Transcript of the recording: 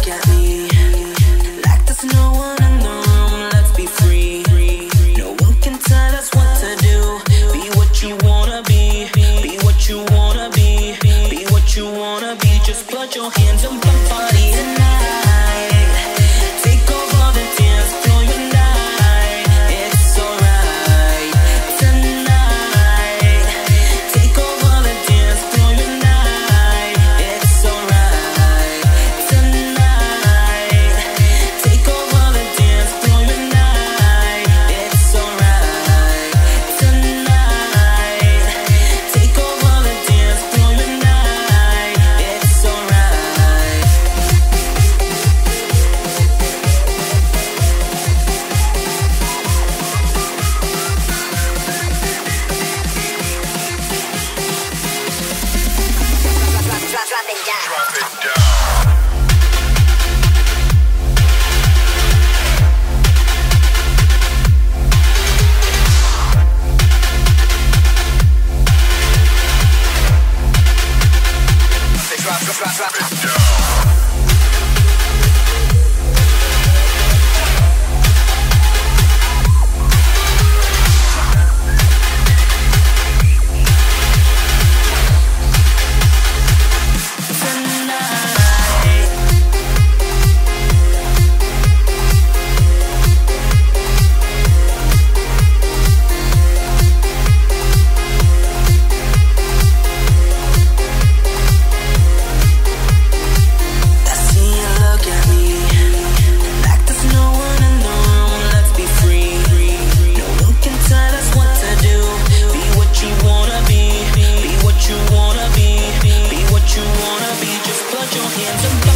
look at me like there's no one in the room. Let's be free. No one can tell us what to do. Be what you wanna be. Be what you wanna be. Be what you wanna be. Just put your hands on my body tonight. Take over the dance floor tonight. It's alright tonight. Take over the dance floor tonight. It's alright tonight. Take over the dance floor tonight. It's alright tonight. Take over the dance floor tonight. It's alright. Drop it down. Drop it down. Drop it down. Put your hands up.